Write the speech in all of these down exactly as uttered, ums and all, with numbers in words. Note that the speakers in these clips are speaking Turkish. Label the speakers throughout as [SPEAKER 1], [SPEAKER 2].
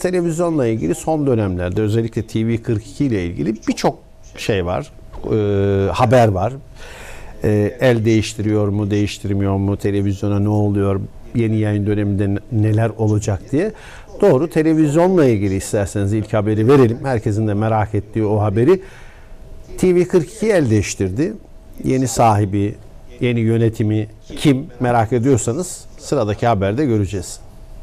[SPEAKER 1] televizyonla ilgili son dönemlerde özellikle T V kırk iki ile ilgili birçok şey var, e, haber var. E, el değiştiriyor mu, değiştirmiyor mu, televizyona ne oluyor, yeni yayın döneminde neler olacak diye. Doğru, televizyonla ilgili isterseniz ilk haberi verelim. Herkesin de merak ettiği o haberi. T V kırk iki el değiştirdi. Yeni sahibi, yeni yönetimi kim merak ediyorsanız sıradaki haberde göreceğiz.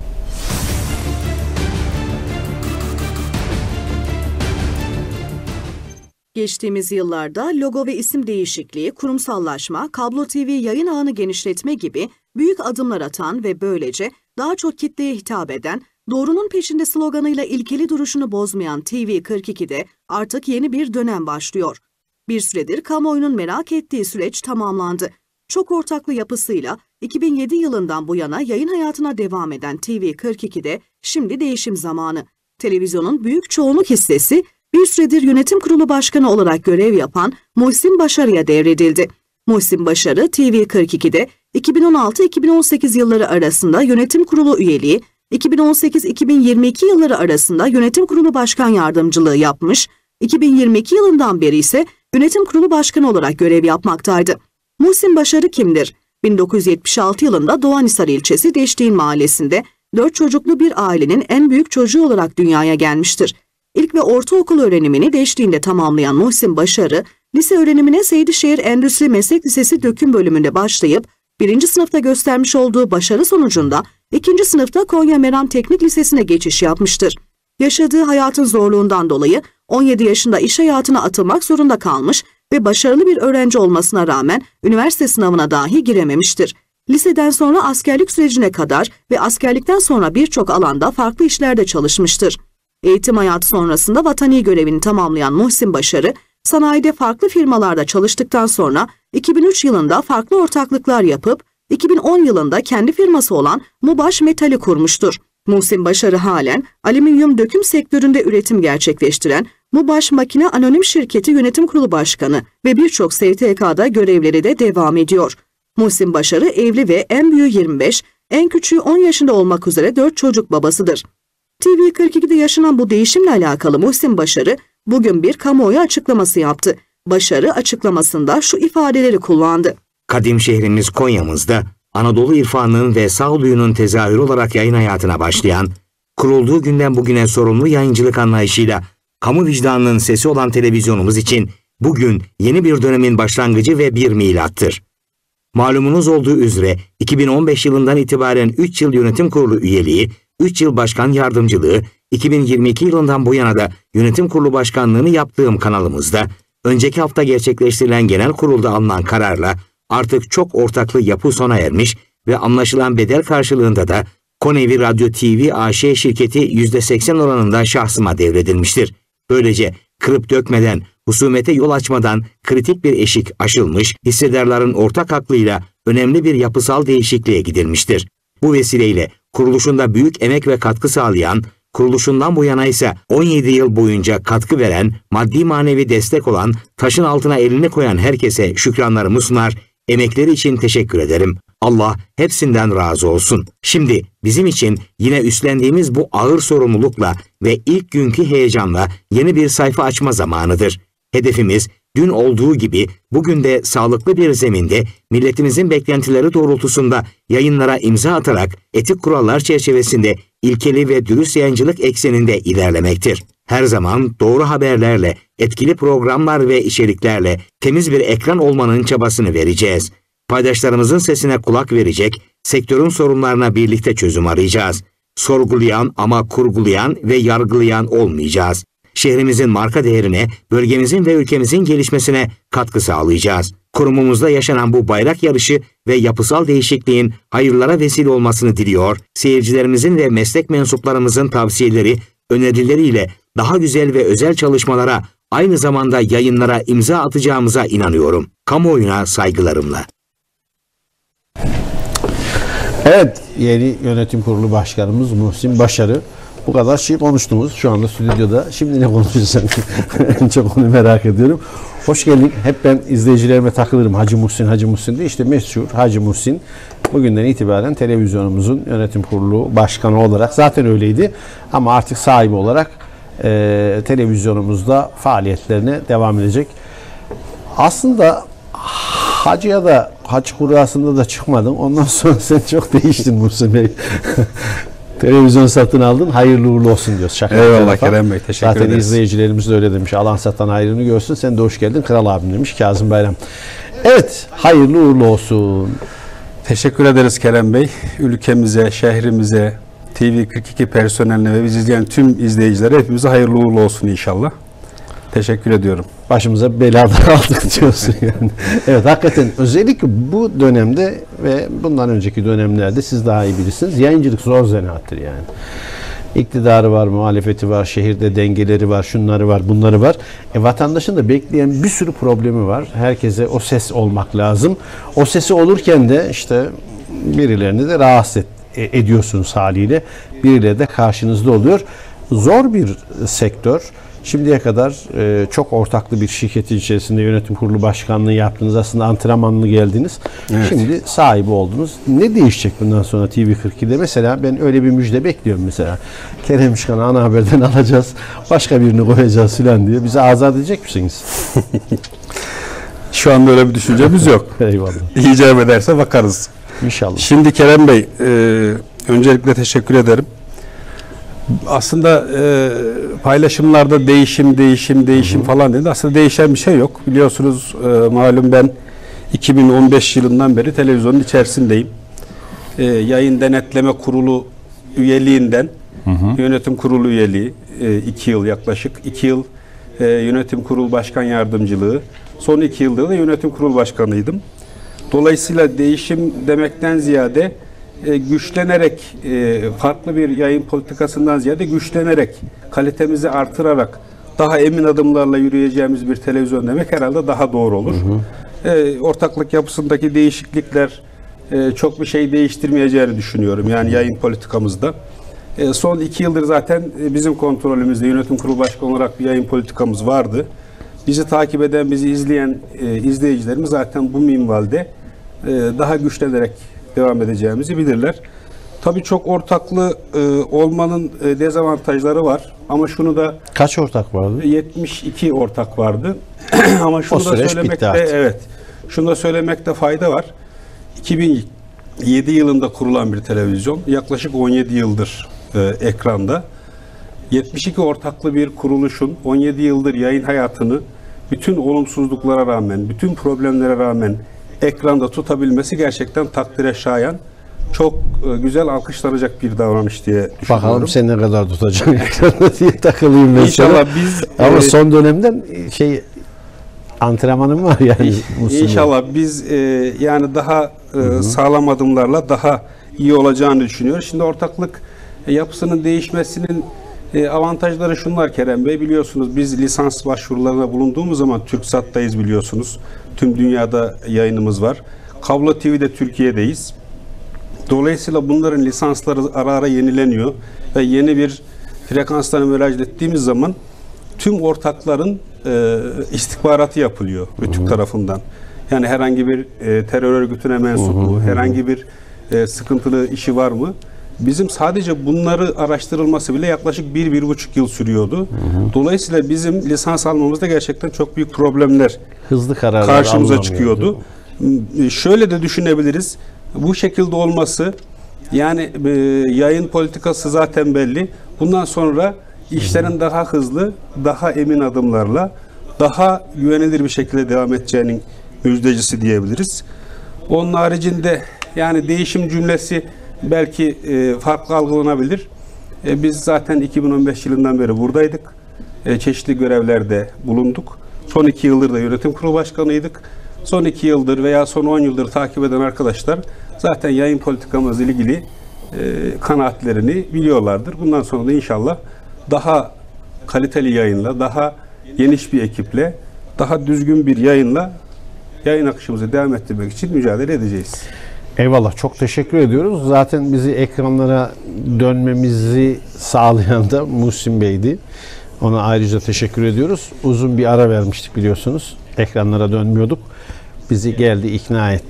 [SPEAKER 2] Geçtiğimiz yıllarda logo ve isim değişikliği, kurumsallaşma, kablo T V yayın ağını genişletme gibi büyük adımlar atan ve böylece daha çok kitleye hitap eden, doğrunun peşinde sloganıyla ilkeli duruşunu bozmayan T V kırk iki'de artık yeni bir dönem başlıyor. Bir süredir kamuoyunun merak ettiği süreç tamamlandı. Çok ortaklı yapısıyla iki bin yedi yılından bu yana yayın hayatına devam eden T V kırk iki'de şimdi değişim zamanı. Televizyonun büyük çoğunluk hissesi bir süredir yönetim kurulu başkanı olarak görev yapan Muhsin Başarı'ya devredildi. Muhsin Başarı, T V kırk iki'de iki bin on altı iki bin on sekiz yılları arasında yönetim kurulu üyeliği, iki bin on sekiz iki bin yirmi iki yılları arasında yönetim kurulu başkan yardımcılığı yapmış, iki bin yirmi iki yılından beri ise yönetim kurulu başkanı olarak görev yapmaktaydı. Muhsin Başarı kimdir? bin dokuz yüz yetmiş altı yılında Doğanhisar ilçesi Deştiğin mahallesinde dört çocuklu bir ailenin en büyük çocuğu olarak dünyaya gelmiştir. İlk ve ortaokul öğrenimini Deştiğin'de tamamlayan Muhsin Başarı, lise öğrenimine Seydişehir Endüstri Meslek Lisesi Döküm bölümünde başlayıp, birinci sınıfta göstermiş olduğu başarı sonucunda ikinci sınıfta Konya Meram Teknik Lisesi'ne geçiş yapmıştır. Yaşadığı hayatın zorluğundan dolayı on yedi yaşında iş hayatına atılmak zorunda kalmış ve başarılı bir öğrenci olmasına rağmen üniversite sınavına dahi girememiştir. Liseden sonra askerlik sürecine kadar ve askerlikten sonra birçok alanda farklı işlerde çalışmıştır. Eğitim hayatı sonrasında vatani görevini tamamlayan Muhsin Başarı, sanayide farklı firmalarda çalıştıktan sonra iki bin üç yılında farklı ortaklıklar yapıp iki bin on yılında kendi firması olan Mubaş Metal'i kurmuştur. Muhsin Başarı halen alüminyum döküm sektöründe üretim gerçekleştiren Mubaş Makine Anonim Şirketi Yönetim Kurulu Başkanı ve birçok S T K'da görevleri de devam ediyor. Muhsin Başarı evli ve en büyüğü yirmi beş, en küçüğü on yaşında olmak üzere dört çocuk babasıdır. T V kırk iki'de yaşanan bu değişimle alakalı Muhsin Başarı bugün bir kamuoyu açıklaması yaptı. Başarı açıklamasında şu ifadeleri kullandı.
[SPEAKER 3] Kadim şehrimiz Konya'mızda Anadolu irfanının ve sağduyunun tezahürü olarak yayın hayatına başlayan, kurulduğu günden bugüne sorumlu yayıncılık anlayışıyla kamu vicdanının sesi olan televizyonumuz için bugün yeni bir dönemin başlangıcı ve bir milattır. Malumunuz olduğu üzere iki bin on beş yılından itibaren üç yıl yönetim kurulu üyeliği, üç yıl başkan yardımcılığı, iki bin yirmi iki yılından bu yana da yönetim kurulu başkanlığını yaptığım kanalımızda, önceki hafta gerçekleştirilen genel kurulda alınan kararla artık çok ortaklı yapı sona ermiş ve anlaşılan bedel karşılığında da Konevi Radyo T V A Ş şirketi yüzde seksen oranında şahsıma devredilmiştir. Böylece kırıp dökmeden, husumete yol açmadan kritik bir eşik aşılmış, hissedarların ortak aklıyla önemli bir yapısal değişikliğe gidilmiştir. Bu vesileyle kuruluşunda büyük emek ve katkı sağlayan, kuruluşundan bu yana ise on yedi yıl boyunca katkı veren, maddi manevi destek olan, taşın altına elini koyan herkese şükranlarımı sunar, emekleri için teşekkür ederim. Allah hepsinden razı olsun. Şimdi bizim için yine üstlendiğimiz bu ağır sorumlulukla ve ilk günkü heyecanla yeni bir sayfa açma zamanıdır. Hedefimiz dün olduğu gibi bugün de sağlıklı bir zeminde milletimizin beklentileri doğrultusunda yayınlara imza atarak etik kurallar çerçevesinde ilkeli ve dürüst yayıncılık ekseninde ilerlemektir. Her zaman doğru haberlerle, etkili programlar ve içeriklerle temiz bir ekran olmanın çabasını vereceğiz. Paydaşlarımızın sesine kulak verecek, sektörün sorunlarına birlikte çözüm arayacağız. Sorgulayan ama kurgulayan ve yargılayan olmayacağız. Şehrimizin marka değerine, bölgemizin ve ülkemizin gelişmesine katkı sağlayacağız. Kurumumuzda yaşanan bu bayrak yarışı ve yapısal değişikliğin hayırlara vesile olmasını diliyor, seyircilerimizin ve meslek mensuplarımızın tavsiyeleri, önerileriyle daha güzel ve özel çalışmalara, aynı zamanda yayınlara imza atacağımıza inanıyorum. Kamuoyuna saygılarımla.
[SPEAKER 1] Evet, yeni yönetim kurulu başkanımız Muhsin Başarı. Bu kadar şey konuştunuz şu anda stüdyoda. Şimdi ne konuşacaksın? En çok onu merak ediyorum. Hoş geldin. Hep ben izleyicilerime takılırım. Hacı Muhsin, Hacı Muhsin de işte meşhur Hacı Muhsin. Bugünden itibaren televizyonumuzun yönetim kurulu başkanı olarak, zaten öyleydi ama artık sahibi olarak e, televizyonumuzda faaliyetlerine devam edecek. Aslında hacıya da, hac kurasında da çıkmadın. Ondan sonra sen çok değiştin Muhsin Bey. Televizyon satın aldın, hayırlı uğurlu olsun diyoruz. Şaka
[SPEAKER 4] Eyvallah
[SPEAKER 1] tarafa.
[SPEAKER 4] Kerem Bey, teşekkür
[SPEAKER 1] Zaten
[SPEAKER 4] ederiz.
[SPEAKER 1] izleyicilerimiz de öyle demiş. Alan satan hayrını görsün. Sen de hoş geldin Kral abim demiş Kazım Bayram. Evet, hayırlı uğurlu olsun.
[SPEAKER 4] Teşekkür ederiz Kerem Bey. Ülkemize, şehrimize, T V kırk iki personeline ve bizi izleyen tüm izleyicilere hepimize hayırlı uğurlu olsun inşallah. Teşekkür ediyorum.
[SPEAKER 1] Başımıza beladan aldık diyorsun yani. Evet, hakikaten özellikle bu dönemde ve bundan önceki dönemlerde siz daha iyi bilirsiniz. Yayıncılık zor zanaattir yani. İktidarı var, muhalefeti var, şehirde dengeleri var, şunları var, bunları var. E, vatandaşın da bekleyen bir sürü problemi var. Herkese o ses olmak lazım. O sesi olurken de işte birilerini de rahatsız et, e, ediyorsunuz haliyle. Birileri de karşınızda oluyor. Zor bir sektör. Şimdiye kadar e, çok ortaklı bir şirketin içerisinde yönetim kurulu başkanlığı yaptınız. Aslında antrenmanlı geldiniz.
[SPEAKER 4] Evet.
[SPEAKER 1] Şimdi sahibi oldunuz. Ne değişecek bundan sonra T V kırk iki'de? Mesela ben öyle bir müjde bekliyorum mesela. Kerem Işkan'ı ana haberden alacağız. Başka birini koyacağız filan diye. Bizi azat edecek misiniz?
[SPEAKER 4] Şu anda öyle bir düşüncemiz yok.
[SPEAKER 1] Eyvallah.
[SPEAKER 4] İcap ederse bakarız.
[SPEAKER 1] İnşallah.
[SPEAKER 4] Şimdi Kerem Bey, e, öncelikle teşekkür ederim. Aslında e, paylaşımlarda değişim, değişim, değişim hı hı. falan dedi. Aslında değişen bir şey yok. Biliyorsunuz e, malum ben iki bin on beş yılından beri televizyonun içerisindeyim. E, yayın denetleme kurulu üyeliğinden hı hı. yönetim kurulu üyeliği e, iki yıl yaklaşık. iki yıl e, yönetim kurulu başkan yardımcılığı. Son iki yılda da yönetim kurulu başkanıydım. Dolayısıyla değişim demekten ziyade e, güçlenerek, e, farklı bir yayın politikasından ziyade güçlenerek, kalitemizi artırarak daha emin adımlarla yürüyeceğimiz bir televizyon demek herhalde daha doğru olur. Hı hı. E, ortaklık yapısındaki değişiklikler e, çok bir şey değiştirmeyeceğini düşünüyorum. Yani yayın politikamızda. E, son iki yıldır zaten e, bizim kontrolümüzde yönetim kurulu başkanı olarak bir yayın politikamız vardı. Bizi takip eden, bizi izleyen e, izleyicilerimiz zaten bu minvalde e, daha güçlenerek devam edeceğimizi bilirler. Tabii çok ortaklı e, olmanın e, dezavantajları var. Ama şunu da
[SPEAKER 1] kaç ortak vardı?
[SPEAKER 4] yetmiş iki ortak vardı. Ama şunu
[SPEAKER 1] o
[SPEAKER 4] da söylemekte evet. Şunu da söylemekte fayda var. iki bin yedi yılında kurulan bir televizyon. Yaklaşık on yedi yıldır e, ekranda. yetmiş iki ortaklı bir kuruluşun on yedi yıldır yayın hayatını bütün olumsuzluklara rağmen, bütün problemlere rağmen ekranda tutabilmesi gerçekten takdire şayan, çok e, güzel alkışlanacak bir davranış diye düşünüyorum.
[SPEAKER 1] Bakalım sen ne kadar tutacaksın ekranda diye takılayım mesela.
[SPEAKER 4] İnşallah biz...
[SPEAKER 1] Ama
[SPEAKER 4] e,
[SPEAKER 1] son dönemden şey antrenmanım var yani.
[SPEAKER 4] İnşallah biz e, yani daha e, sağlam adımlarla daha iyi olacağını düşünüyoruz. Şimdi ortaklık e, yapısının değişmesinin e, avantajları şunlar Kerem Bey. Biliyorsunuz biz lisans başvurularına bulunduğumuz zaman TürkSat'tayız biliyorsunuz. Tüm dünyada yayınımız var. Kablo T V'de Türkiye'deyiz. Dolayısıyla bunların lisansları ara ara yenileniyor ve yeni bir frekanslarına müracaat ettiğimiz zaman tüm ortakların e, istihbaratı yapılıyor Rütük tarafından. Yani herhangi bir e, terör örgütüne mensup mu, herhangi bir e, sıkıntılı işi var mı? Bizim sadece bunları araştırılması bile yaklaşık bir, bir buçuk yıl sürüyordu. Hı hı. Dolayısıyla bizim lisans almamızda gerçekten çok büyük problemler
[SPEAKER 1] hızlı kararlar
[SPEAKER 4] karşımıza çıkıyordu. Şöyle de düşünebiliriz. Bu şekilde olması, yani e, yayın politikası zaten belli. Bundan sonra işlerin hı hı. daha hızlı, daha emin adımlarla, daha güvenilir bir şekilde devam edeceğinin müjdecisi diyebiliriz. Onun haricinde yani değişim cümlesi belki e, farklı algılanabilir. E, biz zaten iki bin on beş yılından beri buradaydık. E, çeşitli görevlerde bulunduk. Son iki yıldır da yönetim kurulu başkanıydık. Son iki yıldır veya son on yıldır takip eden arkadaşlar zaten yayın politikamızla ilgili e, kanaatlerini biliyorlardır. Bundan sonra da inşallah daha kaliteli yayınla, daha geniş bir ekiple, daha düzgün bir yayınla yayın akışımızı devam ettirmek için mücadele edeceğiz.
[SPEAKER 1] Eyvallah, çok teşekkür ediyoruz. Zaten bizi ekranlara dönmemizi sağlayan da Muhsin Bey'di. Ona ayrıca teşekkür ediyoruz. Uzun bir ara vermiştik biliyorsunuz. Ekranlara dönmüyorduk. Bizi geldi, ikna etti.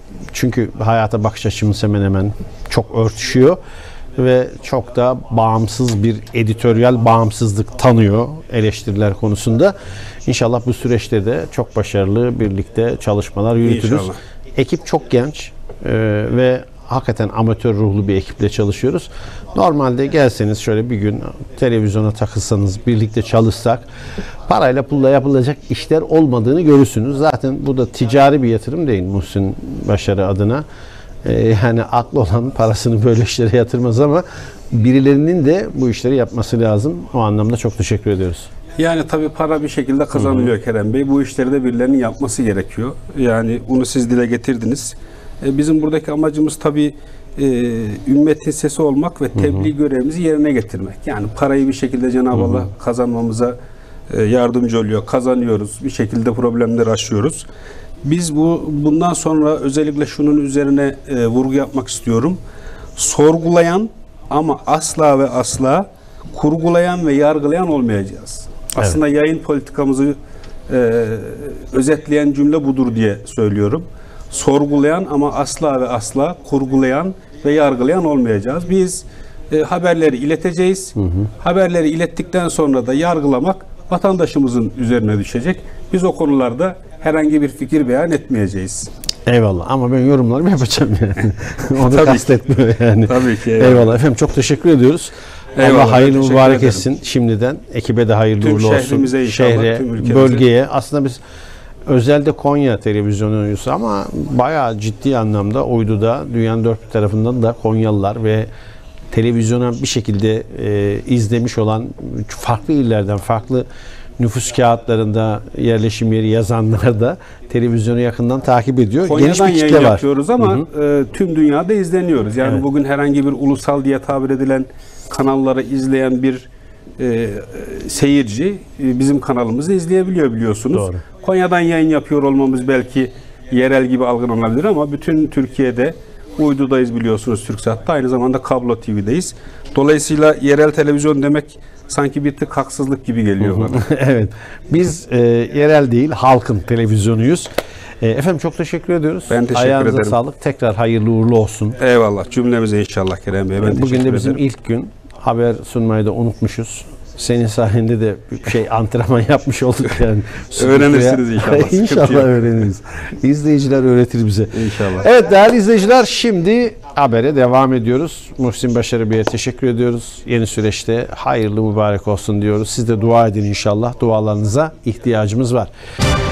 [SPEAKER 1] çünkü hayata bakış açımız hemen hemen çok örtüşüyor ve çok da bağımsız bir editoryal bağımsızlık tanıyor eleştiriler konusunda. İnşallah bu süreçte de çok başarılı birlikte çalışmalar yürütürüz.
[SPEAKER 4] İnşallah.
[SPEAKER 1] Ekip çok genç e, ve hakikaten amatör ruhlu bir ekiple çalışıyoruz. Normalde gelseniz şöyle bir gün televizyona takılsanız, birlikte çalışsak parayla pulla yapılacak işler olmadığını görürsünüz. Zaten bu da ticari bir yatırım değil Muhsin Başarı adına. Ee, yani aklı olan parasını böyle işlere yatırmaz ama birilerinin de bu işleri yapması lazım. O anlamda çok teşekkür ediyoruz.
[SPEAKER 4] Yani tabii para bir şekilde kazanılıyor Kerem Bey. Bu işleri de birilerinin yapması gerekiyor. Yani bunu siz dile getirdiniz. E, bizim buradaki amacımız tabii e, ümmetin sesi olmak ve tebliğ görevimizi yerine getirmek. Yani parayı bir şekilde Cenab-ı Allah kazanmamıza e, yardımcı oluyor. Kazanıyoruz. Bir şekilde problemleri aşıyoruz. Biz bu bundan sonra özellikle şunun üzerine e, vurgu yapmak istiyorum. Sorgulayan ama asla ve asla kurgulayan ve yargılayan olmayacağız. Aslında yayın politikamızı e, özetleyen cümle budur diye söylüyorum. Sorgulayan ama asla ve asla kurgulayan ve yargılayan olmayacağız. Biz e, haberleri ileteceğiz. Hı hı. Haberleri ilettikten sonra da yargılamak vatandaşımızın üzerine düşecek. Biz o konularda herhangi bir fikir beyan etmeyeceğiz.
[SPEAKER 1] Eyvallah ama ben yorumlarımı yapacağım yani. Onu
[SPEAKER 4] Tabii
[SPEAKER 1] kastetmiyor yani.
[SPEAKER 4] Tabii ki.
[SPEAKER 1] Eyvallah. eyvallah efendim, çok teşekkür ediyoruz.
[SPEAKER 4] Eyvallah,
[SPEAKER 1] Allah hayırlı
[SPEAKER 4] teşekkür
[SPEAKER 1] mübarek
[SPEAKER 4] ederim.
[SPEAKER 1] etsin şimdiden. Ekibe de hayırlı
[SPEAKER 4] Tüm
[SPEAKER 1] uğurlu olsun.
[SPEAKER 4] şehrimize inşallah,
[SPEAKER 1] Şehre,
[SPEAKER 4] tüm ülkemize.
[SPEAKER 1] bölgeye. Aslında biz özelde Konya televizyonuyuz ama bayağı ciddi anlamda uyduda dünyanın dört bir tarafından da Konyalılar ve televizyona bir şekilde e, izlemiş olan farklı illerden, farklı nüfus kağıtlarında yerleşim yeri yazanlar da televizyonu yakından takip ediyor.
[SPEAKER 4] Konya'dan
[SPEAKER 1] Geniş bir kitle
[SPEAKER 4] yayın
[SPEAKER 1] var.
[SPEAKER 4] yapıyoruz ama
[SPEAKER 1] Hı hı.
[SPEAKER 4] e, tüm dünyada izleniyoruz. Yani
[SPEAKER 1] Evet.
[SPEAKER 4] bugün herhangi bir ulusal diye tabir edilen kanalları izleyen bir e, seyirci e, bizim kanalımızı izleyebiliyor biliyorsunuz.
[SPEAKER 1] Doğru.
[SPEAKER 4] Konya'dan yayın yapıyor olmamız belki yerel gibi algılanabilir ama bütün Türkiye'de uydudayız biliyorsunuz TürkSat'ta. Aynı zamanda Kablo T V'deyiz. Dolayısıyla yerel televizyon demek sanki bir tık haksızlık gibi geliyor bana.
[SPEAKER 1] Evet. Biz e, yerel değil, halkın televizyonuyuz. E, efendim çok teşekkür ediyoruz.
[SPEAKER 4] Ben teşekkür
[SPEAKER 1] Ayağınıza
[SPEAKER 4] ederim.
[SPEAKER 1] sağlık. Tekrar hayırlı uğurlu olsun.
[SPEAKER 4] Eyvallah. Cümlemize inşallah Kerem Bey. Ben
[SPEAKER 1] Bugün
[SPEAKER 4] teşekkür
[SPEAKER 1] de bizim
[SPEAKER 4] ederim.
[SPEAKER 1] ilk gün. Haber sunmayı da unutmuşuz. Senin sayende de bir şey antrenman yapmış olduk yani.
[SPEAKER 4] Öğrenirsiniz inşallah, sıkıntı
[SPEAKER 1] İnşallah
[SPEAKER 4] yok.
[SPEAKER 1] öğreniriz. İzleyiciler öğretir bize.
[SPEAKER 4] İnşallah.
[SPEAKER 1] Evet değerli izleyiciler, şimdi habere devam ediyoruz. Muhsin Başarı Bey'e teşekkür ediyoruz. Yeni süreçte hayırlı mübarek olsun diyoruz. Siz de dua edin inşallah. Dualarınıza ihtiyacımız var.